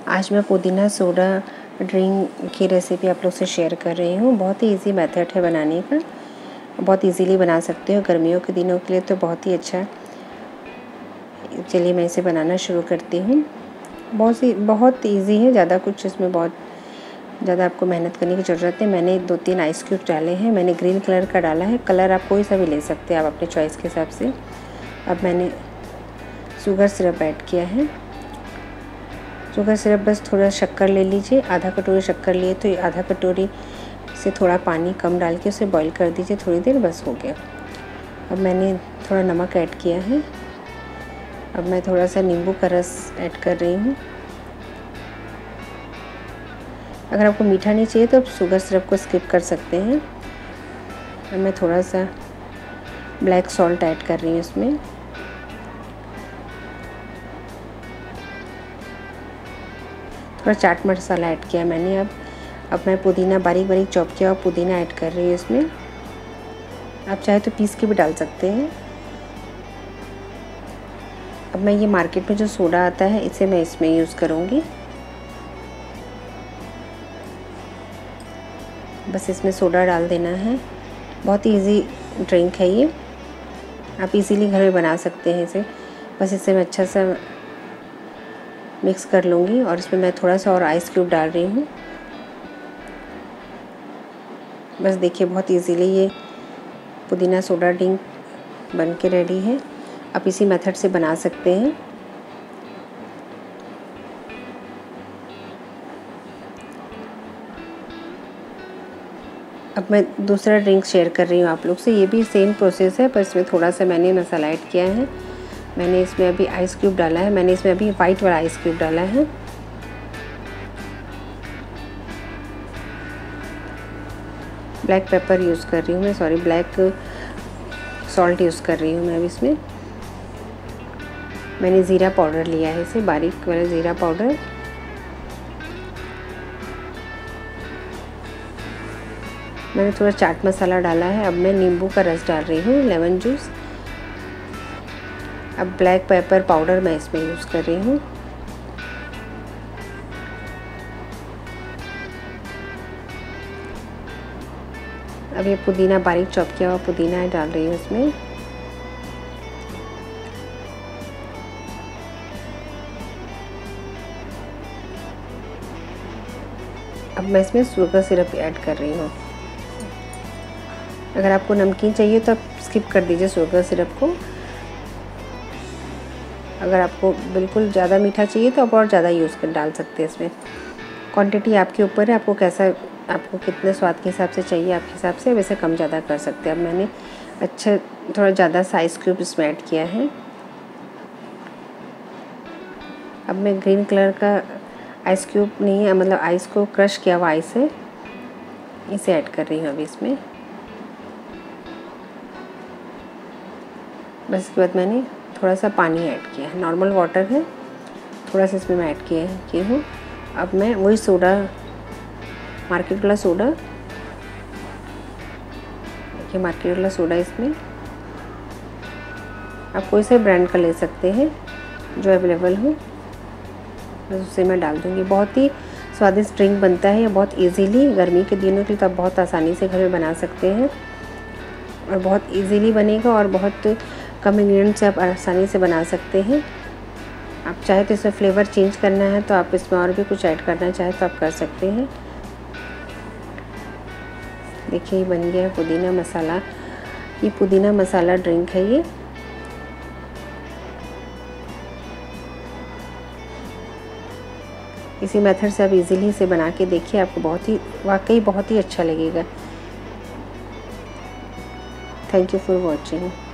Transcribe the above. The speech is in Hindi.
आज मैं पुदीना सोडा ड्रिंक की रेसिपी आप लोग से शेयर कर रही हूँ। बहुत ही इजी मेथड है बनाने का, बहुत इजीली बना सकते हो। गर्मियों के दिनों के लिए तो बहुत ही अच्छा। चलिए मैं इसे बनाना शुरू करती हूँ। बहुत इजी है, ज़्यादा कुछ इसमें बहुत ज़्यादा आपको मेहनत करने की ज़रूरत है। मैंने 2-3 आइस क्यूब डाले हैं। मैंने ग्रीन कलर का डाला है। कलर आप कोई सा भी ले सकते हैं, आप अपने चॉइस के हिसाब से। अब मैंने शुगर सिरप ऐड किया है। शुगर सिरप बस थोड़ा शक्कर ले लीजिए, आधा कटोरी शक्कर लिए तो आधा कटोरी से थोड़ा पानी कम डाल के उसे बॉईल कर दीजिए थोड़ी देर, बस हो गया। अब मैंने थोड़ा नमक ऐड किया है। अब मैं थोड़ा सा नींबू का रस ऐड कर रही हूँ। अगर आपको मीठा नहीं चाहिए तो आप शुगर सिरप को स्किप कर सकते हैं। अब मैं थोड़ा सा ब्लैक सॉल्ट ऐड कर रही हूँ इसमें। थोड़ा चाट मसाला ऐड किया मैंने। अब मैं पुदीना बारीक बारीक चॉप किया हुआ पुदीना ऐड कर रही हूँ इसमें। आप चाहे तो पीस के भी डाल सकते हैं। अब मैं ये मार्केट में जो सोडा आता है इसे मैं इसमें यूज़ करूँगी। बस इसमें सोडा डाल देना है। बहुत ही इजी ड्रिंक है ये, आप इजीली घर में बना सकते हैं इसे। बस इसे मैं अच्छा सा मिक्स कर लूँगी और इसमें मैं थोड़ा सा और आइस क्यूब डाल रही हूँ। बस देखिए बहुत इजीली ये पुदीना सोडा ड्रिंक बन के रेडी है। आप इसी मेथड से बना सकते हैं। अब मैं दूसरा ड्रिंक शेयर कर रही हूँ आप लोग से। ये भी सेम प्रोसेस है, पर इसमें थोड़ा सा मैंने मसाला ऐड किया है। मैंने इसमें अभी आइस क्यूब डाला है। मैंने इसमें अभी वाइट वाला आइस क्यूब डाला है। ब्लैक पेपर यूज़ कर रही हूँ मैं, सॉरी ब्लैक सॉल्ट यूज़ कर रही हूँ मैं अभी इसमें। मैंने ज़ीरा पाउडर लिया है, इसे बारीक वाला ज़ीरा पाउडर। मैंने थोड़ा चाट मसाला डाला है। अब मैं नींबू का रस डाल रही हूँ, लेमन जूस। अब ब्लैक पेपर पाउडर मैं इसमें यूज़ कर रही हूँ। अब ये पुदीना बारीक चॉप किया हुआ पुदीना डाल रही हूँ इसमें। अब मैं इसमें शुगर सिरप ऐड कर रही हूँ। अगर आपको नमकीन चाहिए तो आप स्किप कर दीजिए शुगर सिरप को। अगर आपको बिल्कुल ज़्यादा मीठा चाहिए तो आप और ज़्यादा डाल सकते हैं इसमें। क्वांटिटी आपके ऊपर है, आपको कितने स्वाद के हिसाब से चाहिए आपके हिसाब से वैसे कम ज़्यादा कर सकते हैं। अब मैंने अच्छा थोड़ा ज़्यादा सा आइस क्यूब इसमें ऐड किया है। अब मैं ग्रीन कलर का आइस क्यूब नहीं है, मतलब आइस को क्रश किया हुआ आइस है, इसे ऐड कर रही हूँ अभी इसमें। बस इसके बाद मैंने थोड़ा सा पानी ऐड किया है, नॉर्मल वाटर है, थोड़ा सा इसमें मैं ऐड की हूँ। अब मैं वही सोडा, मार्केट वाला सोडा, देखिए मार्केट वाला सोडा इसमें आप कोई से ब्रांड का ले सकते हैं जो अवेलेबल हो, बस उसे मैं डाल दूँगी। बहुत ही स्वादिष्ट ड्रिंक बनता है ये, बहुत इजीली। गर्मी के दिनों के लिए तो आप बहुत आसानी से घर में बना सकते हैं और बहुत इजीली बनेगा और बहुत कम इंग्रेडिएंट से आप आसानी से बना सकते हैं। आप चाहे तो इसमें फ्लेवर चेंज करना है तो आप इसमें और भी कुछ ऐड करना चाहे तो आप कर सकते हैं। देखिए ये बन गया है पुदीना मसाला। ये पुदीना मसाला ड्रिंक है ये। इसी मेथड से आप इजीली इसे बना के देखिए, आपको वाकई बहुत ही अच्छा लगेगा। Thank you for watching.